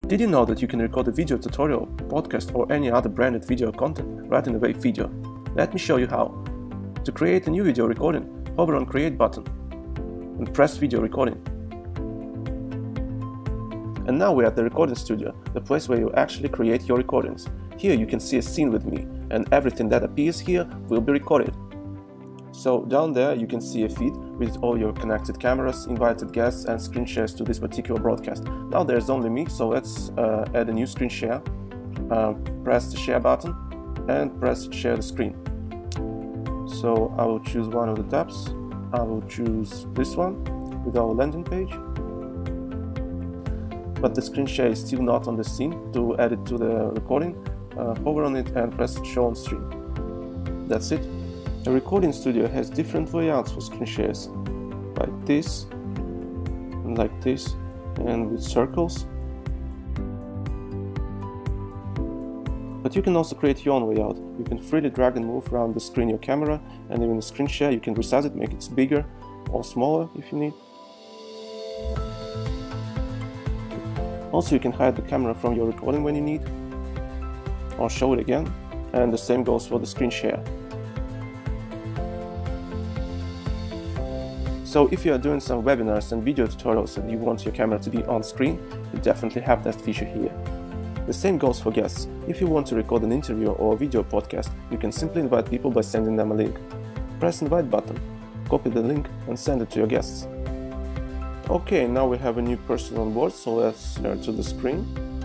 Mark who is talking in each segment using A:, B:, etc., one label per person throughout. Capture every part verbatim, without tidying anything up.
A: Did you know that you can record a video tutorial, podcast or any other branded video content right in the Wave.video? Let me show you how. To create a new video recording, hover on Create button and press Video Recording. And now we're at the recording studio, the place where you actually create your recordings. Here you can see a scene with me, and everything that appears here will be recorded. So down there you can see a feed with all your connected cameras, invited guests and screen shares to this particular broadcast. Now there's only me, so let's uh, add a new screen share. Uh, press the share button and press share the screen. So I will choose one of the tabs. I will choose this one with our landing page. But the screen share is still not on the scene. To add it to the recording, uh, hover on it and press show on stream. That's it. A recording studio has different layouts for screen shares, like this, and like this, and with circles. But you can also create your own layout. You can freely drag and move around the screen your camera, and even the screen share you can resize it, make it bigger or smaller if you need. Also, you can hide the camera from your recording when you need, or show it again, and the same goes for the screen share. So if you are doing some webinars and video tutorials and you want your camera to be on screen, you definitely have that feature here. The same goes for guests. If you want to record an interview or a video podcast, you can simply invite people by sending them a link. Press Invite button, copy the link and send it to your guests. Okay, now we have a new person on board, so let's turn to the screen.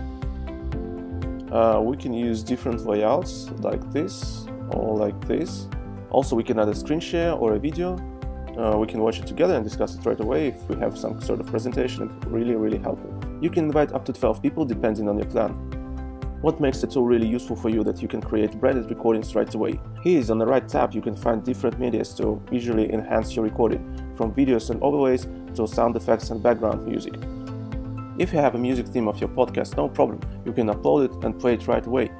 A: Uh, we can use different layouts like this or like this. Also, we can add a screen share or a video. Uh, we can watch it together and discuss it right away if we have some sort of presentation. It's really, really helpful. You can invite up to twelve people depending on your plan. What makes the tool really useful for you that you can create branded recordings right away? Here is on the right tab you can find different medias to visually enhance your recording, from videos and overlays to sound effects and background music. If you have a music theme of your podcast, no problem, you can upload it and play it right away.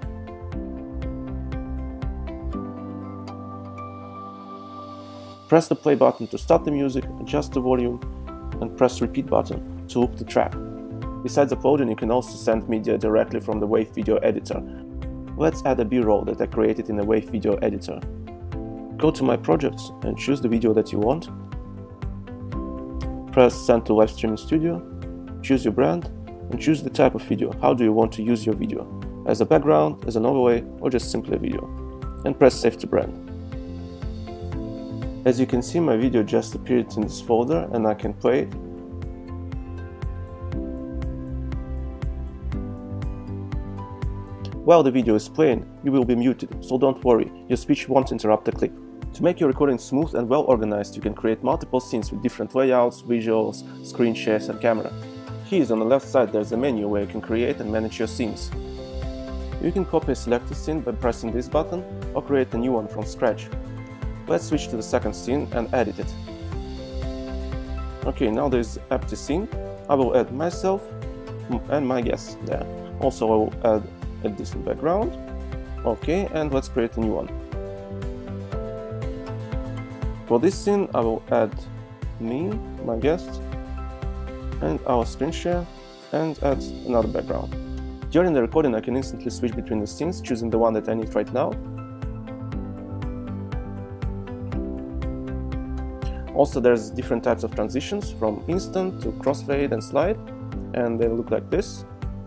A: Press the play button to start the music, adjust the volume, and press repeat button to loop the track. Besides uploading, you can also send media directly from the Wave.video editor. Let's add a B-roll that I created in the Wave.video editor. Go to My Projects and choose the video that you want. Press Send to Live Streaming Studio, choose your brand, and choose the type of video. How do you want to use your video? As a background, as an overlay, or just simply a video? And press Save to Brand. As you can see, my video just appeared in this folder and I can play it. While the video is playing, you will be muted, so don't worry, your speech won't interrupt the clip. To make your recording smooth and well organized, you can create multiple scenes with different layouts, visuals, screen shares and camera. Here on the left side there's a menu where you can create and manage your scenes. You can copy a selected scene by pressing this button or create a new one from scratch. Let's switch to the second scene and edit it. Okay, now there's an empty scene. I will add myself and my guests there. Also I will add a decent background. Okay, and let's create a new one. For this scene I will add me, my guest, and our screen share, and add another background. During the recording I can instantly switch between the scenes, choosing the one that I need right now. Also, there's different types of transitions, from instant to crossfade and slide, and they look like this.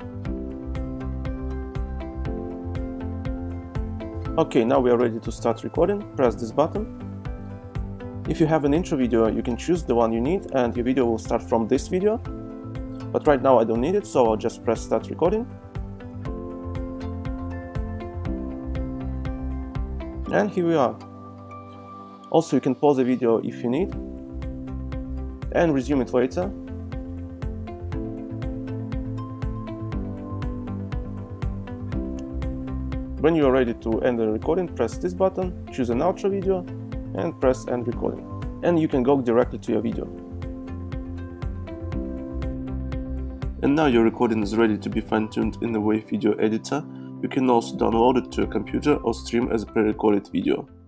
A: Okay, now we are ready to start recording. Press this button. If you have an intro video, you can choose the one you need and your video will start from this video. But right now I don't need it, so I'll just press start recording. And here we are. Also, you can pause the video if you need and resume it later. When you are ready to end the recording, press this button, choose an outro video and press end recording. And you can go directly to your video. And now your recording is ready to be fine-tuned in the Wave.video editor. You can also download it to a computer or stream as a pre-recorded video.